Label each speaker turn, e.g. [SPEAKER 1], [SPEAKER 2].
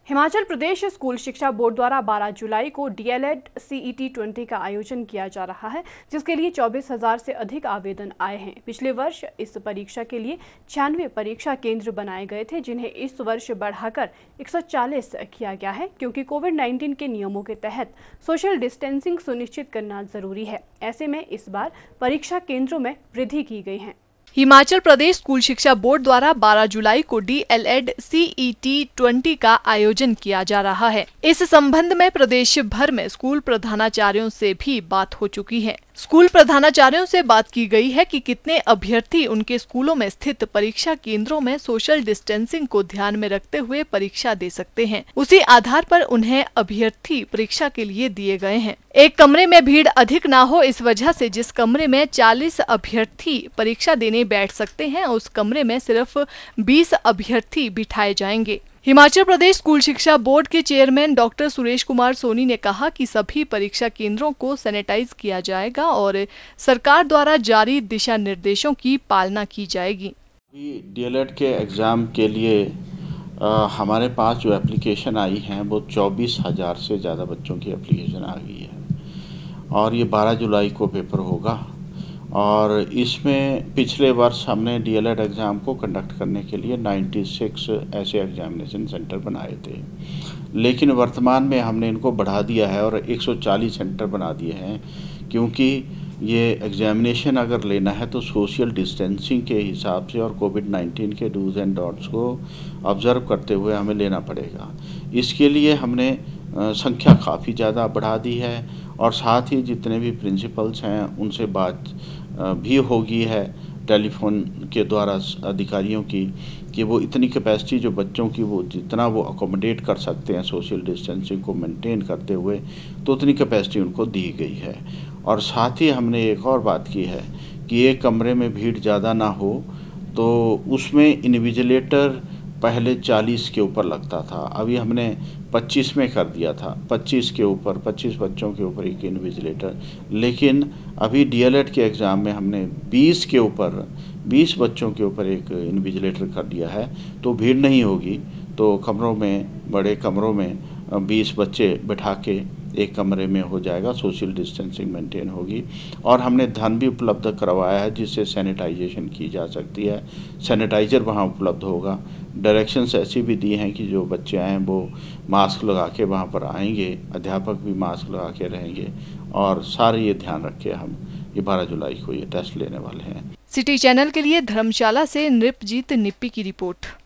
[SPEAKER 1] Himachal Pradesh school शिक्षा board द्वारा 12 जुलाई को डीएलएड सीईटी 20 का आयोजन किया जा रहा है, जिसके लिए 24,000 से अधिक आवेदन आए हैं। पिछले वर्ष इस परीक्षा के लिए 96 परीक्षा केंद्र बनाए गए थे, जिन्हें इस वर्ष बढ़ाकर 140 किया गया है, क्योंकि कोविड-19 के नियमों के तहत सोशल डिस्टेंसिंग सुनिश्चित करना जरूरी है। ऐसे में इस बार परीक्षा केंद्रों में वृद्धि की गई है।
[SPEAKER 2] हिमाचल प्रदेश स्कूल शिक्षा बोर्ड द्वारा 12 जुलाई को डीएलएड सीईटी 20 का आयोजन किया जा रहा है। इस संबंध में प्रदेश भर में स्कूल प्रधानाचार्यों से भी बात हो चुकी है। स्कूल प्रधानाचार्यों से बात की गई है कि कितने अभ्यर्थी उनके स्कूलों में स्थित परीक्षा केंद्रों में सोशल डिस्टेंसिंग को ध्यान में रखते हुए परीक्षा दे सकते हैं। उसी आधार पर उन्हें अभ्यर्थी परीक्षा के लिए दिए गए हैं। एक कमरे में भीड़ अधिक ना हो, इस वजह से जिस कमरे में 40 अभ्यर्थी परीक्षा देने बैठ सकते हैं, उस कमरे में सिर्फ 20 अभ्यर्थी बिठाए जाएंगे। हिमाचल प्रदेश स्कूल शिक्षा बोर्ड के चेयरमैन डॉक्टर सुरेश कुमार सोनी ने कहा कि सभी परीक्षा केंद्रों को सैनिटाइज किया जाएगा और सरकार द्वारा जारी दिशा निर्देशों की पालना की जाएगी।
[SPEAKER 3] डीएलएड के एग्ज़ाम के लिए हमारे पास जो एप्लीकेशन आई हैं वो 24,000 से ज़्यादा बच्चों की एप्लीकेशन आ गई है और ये 12 जुलाई को पेपर होगा। और इसमें पिछले वर्ष हमने डीएलएड एग्ज़ाम को कंडक्ट करने के लिए 96 ऐसे एग्जामिनेशन सेंटर बनाए थे, लेकिन वर्तमान में हमने इनको बढ़ा दिया है और 140 सेंटर बना दिए हैं, क्योंकि ये एग्जामिनेशन अगर लेना है तो सोशल डिस्टेंसिंग के हिसाब से और कोविड-19 के डूज एंड डॉट्स को ऑब्ज़र्व करते हुए हमें लेना पड़ेगा। इसके लिए हमने संख्या काफ़ी ज़्यादा बढ़ा दी है और साथ ही जितने भी प्रिंसिपल्स हैं उनसे बात भी होगी है टेलीफोन के द्वारा अधिकारियों की, कि वो इतनी कैपेसिटी जो बच्चों की वो जितना वो अकोमोडेट कर सकते हैं सोशल डिस्टेंसिंग को मेंटेन करते हुए, तो उतनी कैपेसिटी उनको दी गई है। और साथ ही हमने एक और बात की है कि एक कमरे में भीड़ ज़्यादा ना हो, तो उसमें इन्विजिलेटर पहले 40 के ऊपर लगता था, अभी हमने 25 में कर दिया था, 25 के ऊपर 25 बच्चों के ऊपर एक इन्विजिलेटर। लेकिन अभी डीएलएड के एग्ज़ाम में हमने 20 के ऊपर 20 बच्चों के ऊपर एक इन्विजिलेटर कर दिया है, तो भीड़ नहीं होगी। तो कमरों में, बड़े कमरों में 20 बच्चे बैठा के एक कमरे में हो जाएगा, सोशल डिस्टेंसिंग मेंटेन होगी। और हमने धन भी उपलब्ध करवाया है जिससे सैनिटाइजेशन की जा सकती है, सैनिटाइज़र वहाँ उपलब्ध होगा। डायरेक्शंस ऐसी भी दी हैं कि जो बच्चे आएँ वो मास्क लगा के वहाँ पर आएंगे, अध्यापक भी मास्क लगा के रहेंगे और सारे ये ध्यान रखें हम ये 12 जुलाई को ये टेस्ट लेने वाले हैं।
[SPEAKER 2] सिटी चैनल के लिए धर्मशाला से नृपजीत निप्पी की रिपोर्ट।